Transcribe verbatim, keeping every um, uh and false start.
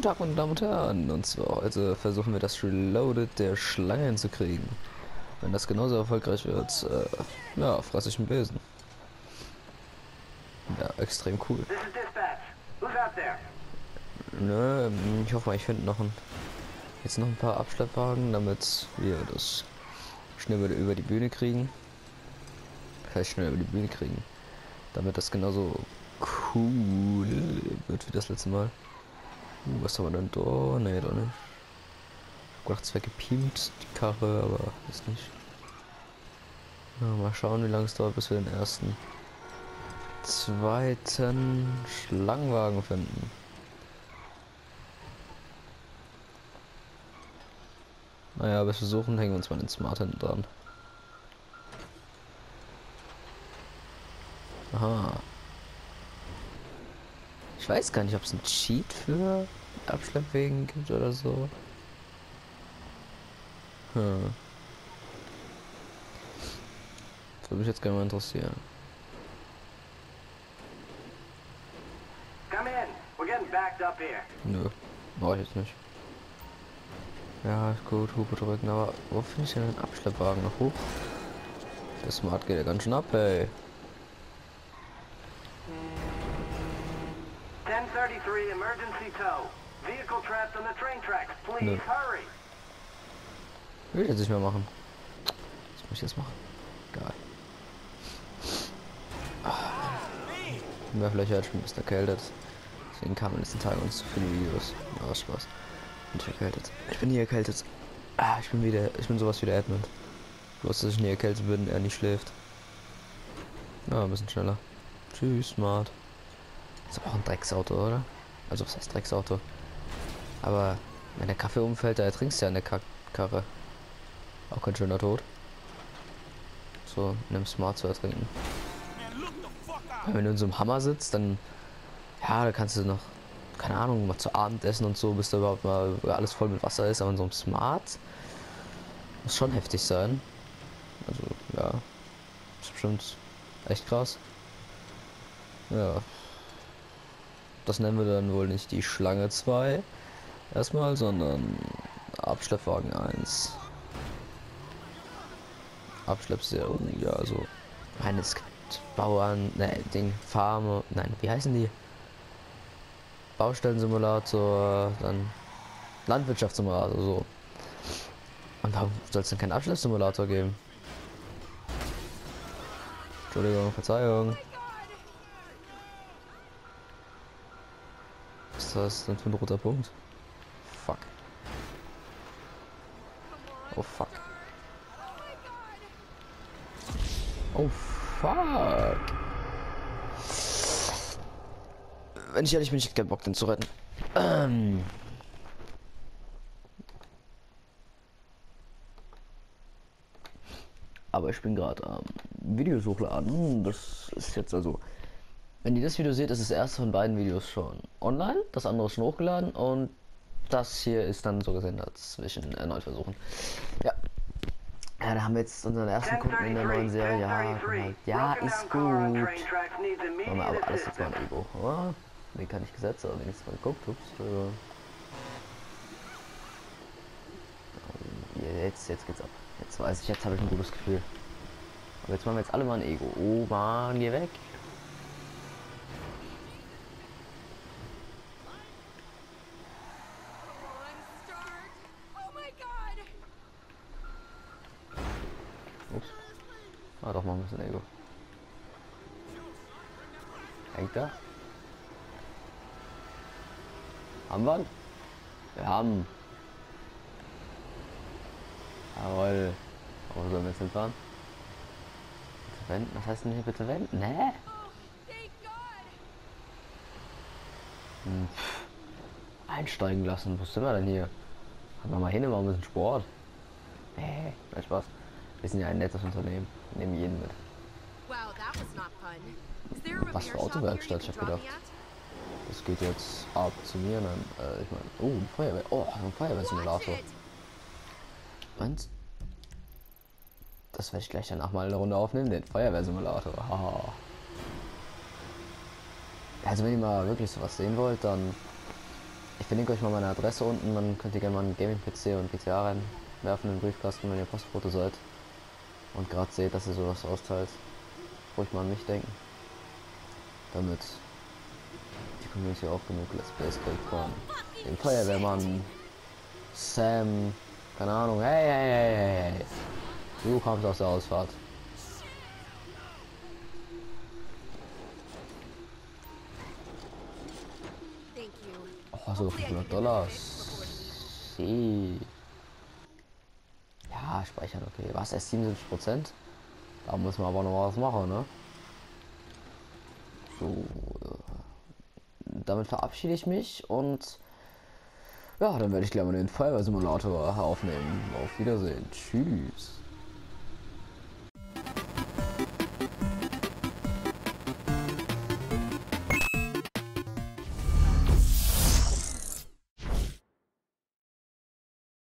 Guten Tag, meine Damen und Herren. Und zwar heute versuchen wir das Reloaded der Schlange hinzukriegen. Wenn das genauso erfolgreich wird, äh, ja, fresse ich einen Besen. Ja, extrem cool. This is dispatch. Who's out there? Ne, ich hoffe mal, ich finde noch ein, jetzt noch ein paar Abschleppwagen, damit wir das schnell über, über die Bühne kriegen. Vielleicht schnell über die Bühne kriegen. Damit das genauso cool wird wie das letzte Mal. Uh, was haben wir denn da? Ne, doch nicht. Ich hab gedacht, es wäre gepiemt, die Karre, aber ist nicht. Ja, mal schauen, wie lange es dauert, bis wir den ersten, zweiten Schlangenwagen finden. Naja, bis wir suchen, hängen wir uns mal den Smart hinten dran. Aha. Ich weiß gar nicht, ob es einen Cheat für Abschleppwegen gibt oder so. Hm. Das würde mich jetzt gerne mal interessieren. Come in. We're getting backed up here. Nö, brauche ich jetzt nicht. Ja, ist gut, Hupe drücken, aber wo finde ich denn den Abschleppwagen noch hoch? Der Smart geht ja ganz schön ab, ey. ten thirty-three emergency tow. Vehicle trapped on the train tracks. Please Nö. hurry. Will ich jetzt nicht mehr machen. Was muss ich jetzt machen? Egal. Mehr vielleicht halt schon ein bisschen erkältet. Deswegen kamen in den letzten Tagen uns zu viele Videos. Ja, Spaß. Bin ich erkältet. Ich bin nie erkältet. Ah, ich bin wieder. Ich bin sowas wie der Edmund. Bloß, dass ich nie erkältet bin, er nicht schläft. Ja, ein bisschen schneller. Tschüss, Smart. Ist aber auch ein Drecksauto, oder? Also, was heißt Drecksauto? Aber wenn der Kaffee umfällt, da ertrinkst du ja in der Kack Karre. Auch kein schöner Tod. So, in einem Smart zu ertrinken. Wenn du in so einem Hammer sitzt, dann, ja, da kannst du noch, keine Ahnung, mal zu Abend essen und so, bis da überhaupt mal alles voll mit Wasser ist. Aber in so einem Smart muss schon heftig sein. Also, ja, ist bestimmt echt krass. Ja, das nennen wir dann wohl nicht die Schlange zwei erstmal, sondern Abschleppwagen eins. Abschleppserie, ja, also, meines Bauern, ne, Ding, Farm, nein, wie heißen die? Baustellensimulator, dann Landwirtschaftssimulator, so. Und warum soll es denn keinen Abschleppsimulator geben? Entschuldigung, Verzeihung. Was ist das denn für ein roter Punkt? Fuck. Oh fuck. Oh fuck. Wenn ich ehrlich bin, ich hätte keinen Bock, den zu retten. Ähm. Aber ich bin gerade am Videos hochladen. Das ist jetzt also. Wenn ihr das Video seht, ist das erste von beiden Videos schon online. Das andere ist schon hochgeladen. Und das hier ist dann so gesehen dazwischen erneut versuchen. Ja. Ja, da haben wir jetzt unseren ersten Kunden in der neuen Serie. Ja, komm halt. Ja, ist gut. Machen wir aber alles jetzt mal ein Ego. Oh, den kann ich gesetzt, aber wenigstens mal geguckt. Ups, Entschuldigung. Jetzt, jetzt geht's ab. Jetzt weiß ich, jetzt habe ich ein gutes Gefühl. Aber jetzt machen wir jetzt alle mal ein Ego. Oh Mann, geh weg. Ups. Ah, doch mal ein bisschen Ego. Hängt da? Haben wir ihn? Wir haben. Jawohl. Wo sollen wir jetzt hinfahren? Bitte wenden? Was heißt denn hier bitte wenden? Ne? Hm. Einsteigen lassen. Wo sind wir denn hier? Haben wir mal hin, mal ein bisschen Sport. Nee, nein, Spaß. Wir sind ja ein nettes Unternehmen. Nehmen jeden mit. Was für Autowerkstatt? Ich hab gedacht, das geht jetzt ab zu mir. Dann, äh, ich meine, oh, ein Feuerwehr. Oh, ein Feuerwehrsimulator. Und das werde ich gleich danach mal eine Runde aufnehmen, den Feuerwehrsimulator. Haha. Also wenn ihr mal wirklich sowas sehen wollt, dann Ich verlinke euch mal meine Adresse unten, dann könnt ihr gerne mal einen Gaming-P C und G T A reinwerfen in den Briefkasten, wenn ihr Postbote seid. Und gerade seht, dass ihr sowas austeilt. Ruhig mal an mich denken. Damit die Community auch genug Let's Plays kriegt von dem Feuerwehrmann, Sam, keine Ahnung, hey, hey, hey, hey, hey. Du kommst aus der Ausfahrt. Oh, so fünfhundert Dollar. See. Ja, speichern, okay. Was, erst siebenundsiebzig Prozent? Da muss man aber noch was machen, ne? So. Damit verabschiede ich mich und ja, dann werde ich gleich mal den Feuerwehrsimulator aufnehmen. Auf Wiedersehen. Tschüss.